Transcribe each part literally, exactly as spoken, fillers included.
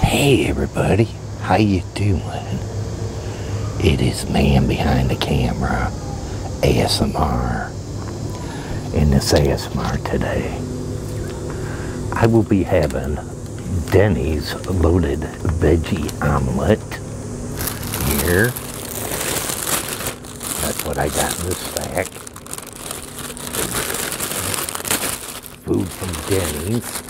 Hey everybody, how you doing? It is Man Behind the Camera, A S M R. In this A S M R today, I will be having Denny's loaded veggie omelet here. That's what I got in this stack. Food from Denny's.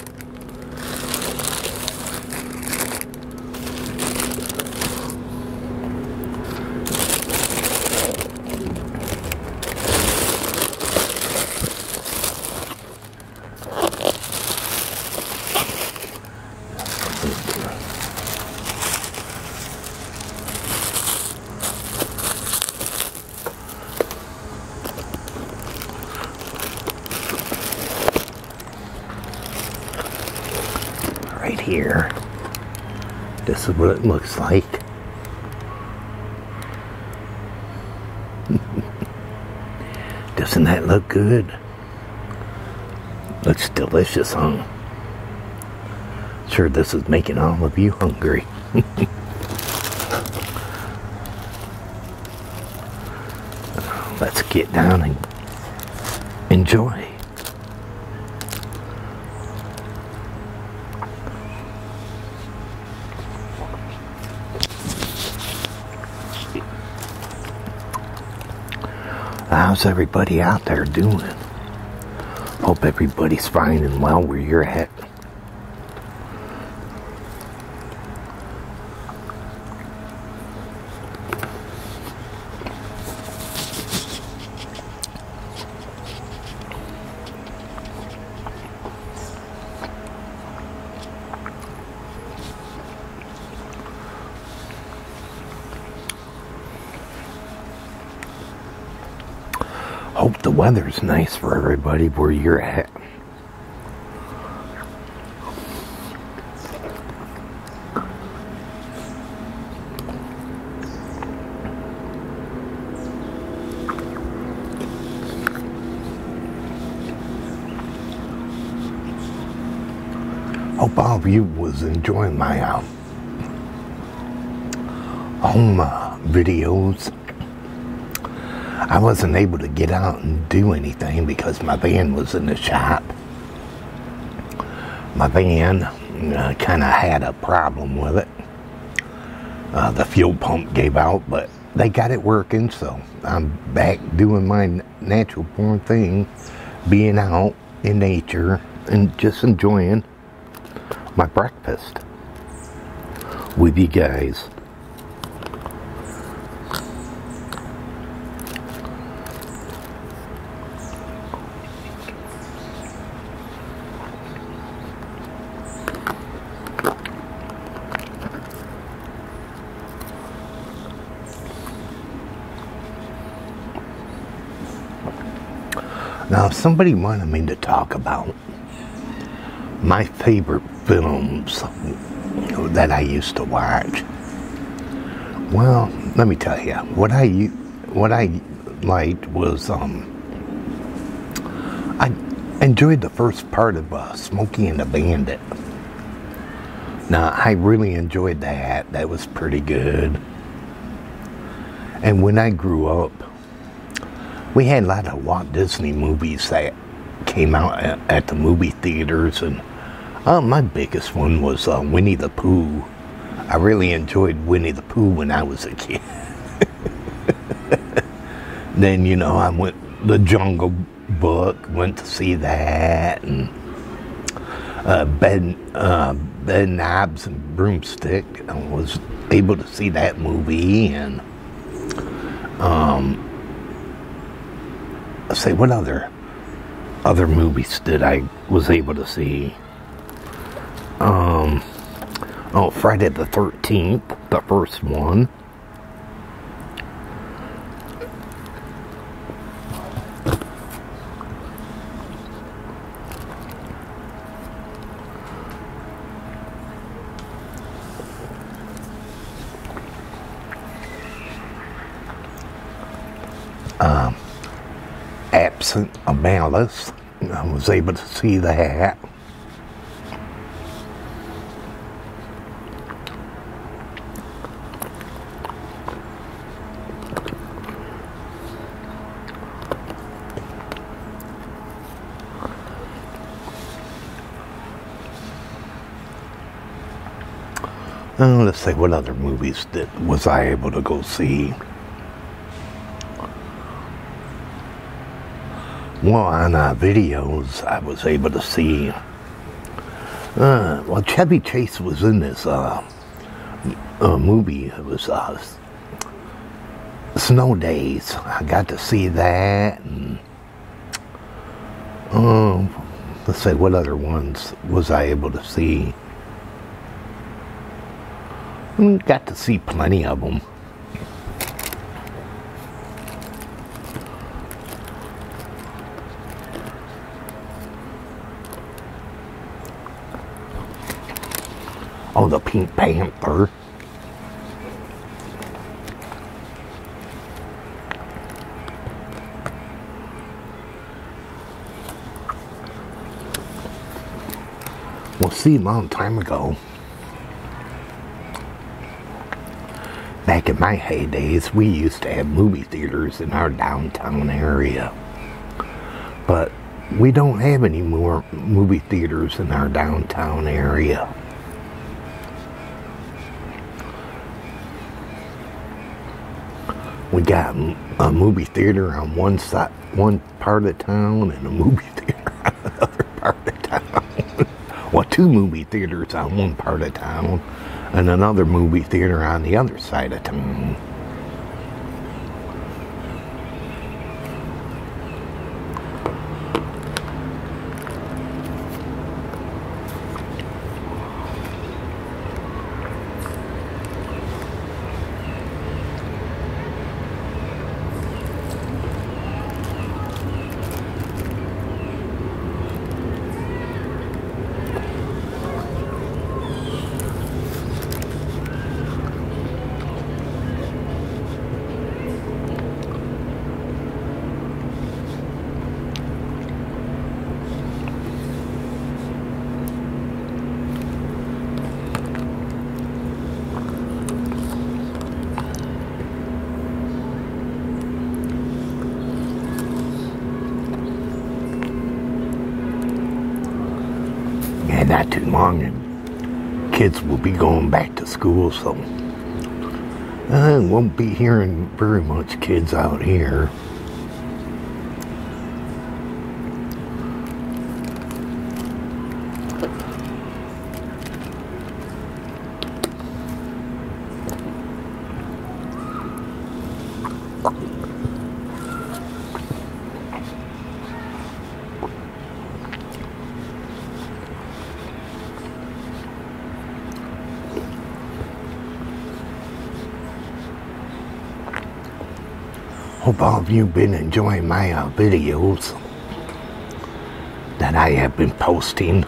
Right here. This is what it looks like. Doesn't that look good? Looks delicious, huh? Sure, this is making all of you hungry. Let's get down and enjoy. How's everybody out there doing? Hope everybody's fine and well where you're at. Hope the weather's nice for everybody where you're at. Hope all of you was enjoying my uh, home uh, videos. I wasn't able to get out and do anything because my van was in the shop. My van uh, kind of had a problem with it. Uh, the fuel pump gave out, but they got it working, so I'm back doing my natural born thing, being out in nature and just enjoying my breakfast with you guys. Now, if somebody wanted me to talk about my favorite films that I used to watch, well, let me tell you, what I what I liked was um, I enjoyed the first part of uh, Smokey and the Bandit. Now, I really enjoyed that. That was pretty good. And when I grew up, we had a lot of Walt Disney movies that came out at, at the movie theaters, and uh, my biggest one was uh, Winnie the Pooh. I really enjoyed Winnie the Pooh when I was a kid. Then, you know, I went The Jungle Book, went to see that, and uh, Ben, uh, Ben Knobs and Broomstick. I was able to see that movie, and um. Let's say, what other other movies did I was able to see? Um, oh, Friday the thirteenth, the first one. Um. Absent of Malice. I was able to see that. Uh, let's see, what other movies did, was I able to go see? Well, on uh, videos, I was able to see. Uh, well, Chevy Chase was in this uh, uh, movie. It was uh, Snow Days. I got to see that. And, um, let's see, what other ones was I able to see? I got to see plenty of them. Oh, the Pink Panther. Well, see, a long time ago, back in my heydays, we used to have movie theaters in our downtown area. But we don't have any more movie theaters in our downtown area. We got a movie theater on one side, one part of town, and a movie theater on another part of town. Well, two movie theaters on one part of town, and another movie theater on the other side of town. Not too long and kids will be going back to school, so I won't be hearing very much kids out here. Hope all of you have been enjoying my uh, videos that I have been posting.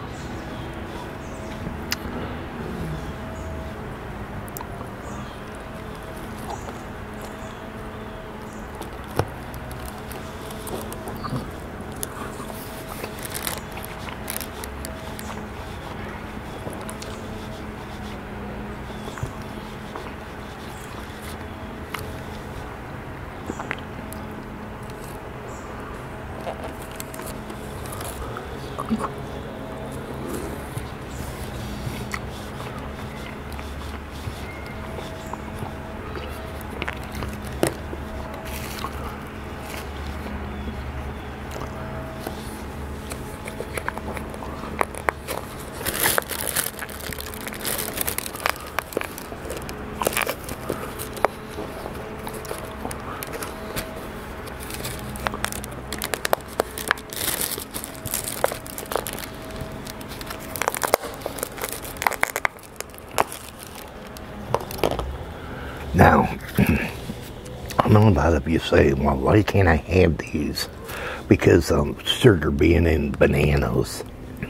Now, I know a lot of you say, well, why can't I have these? Because um, sugar being in bananas.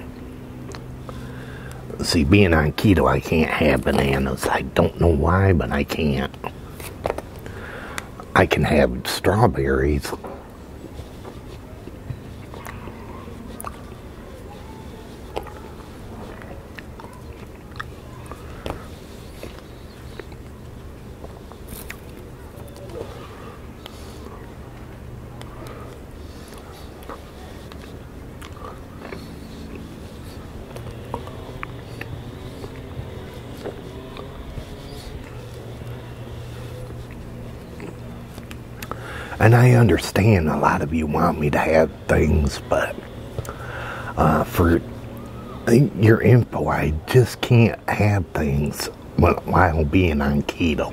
See, being on keto, I can't have bananas. I don't know why, but I can't. I can have strawberries. And I understand a lot of you want me to have things, but uh, for your info, I just can't have things while being on keto.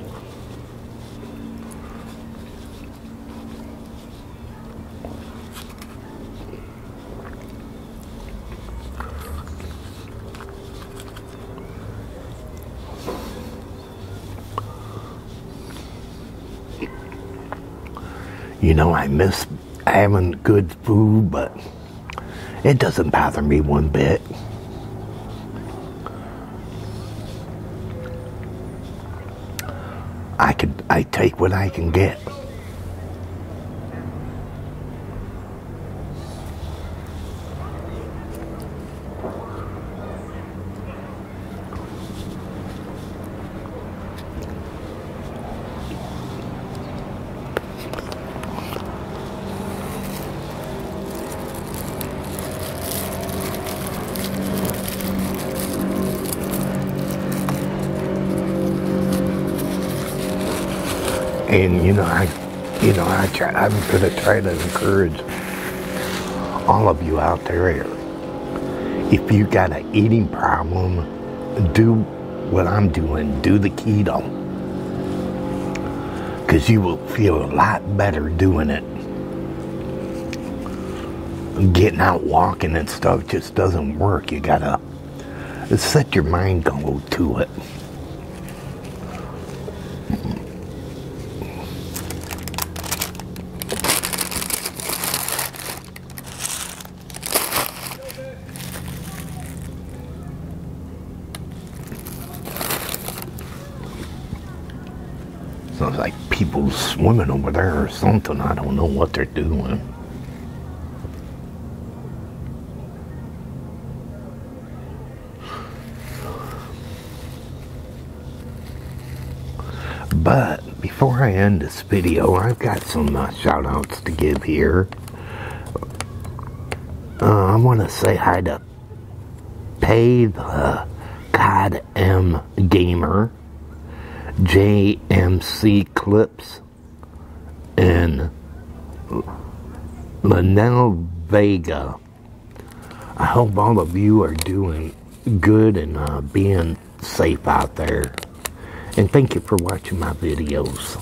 You know, I miss having good food, but it doesn't bother me one bit. I could, I take what I can get. And you know, I, you know, I try. I'm gonna try to encourage all of you out there. If you got an eating problem, do what I'm doing. Do the keto, because you will feel a lot better doing it. Getting out walking and stuff just doesn't work. You gotta set your mind go to it. Sounds like people swimming over there or something. I don't know what they're doing. But before I end this video, I've got some uh, shout outs to give here. Uh, I want to say hi to Pay the God M Gamer, J M C Clips, and Linnell Vega. I hope all of you are doing good and uh, being safe out there. And thank you for watching my videos.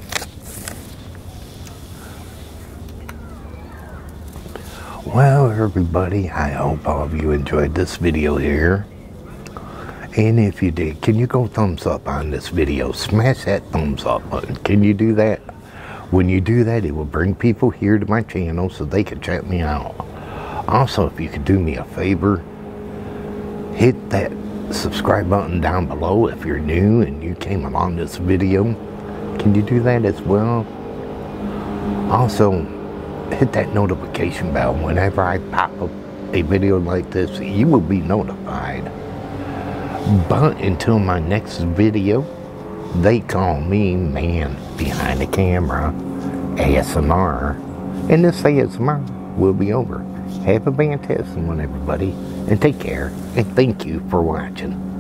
Well, everybody, I hope all of you enjoyed this video here. And if you did, can you go thumbs up on this video? Smash that thumbs up button. Can you do that? When you do that, it will bring people here to my channel so they can check me out. Also, if you could do me a favor, hit that subscribe button down below if you're new and you came along this video. Can you do that as well? Also, hit that notification bell. Whenever I pop up a video like this, you will be notified. But until my next video, they call me Man Behind the Camera, A S M R, and this A S M R will be over. Have a fantastic one, everybody, and take care, and thank you for watching.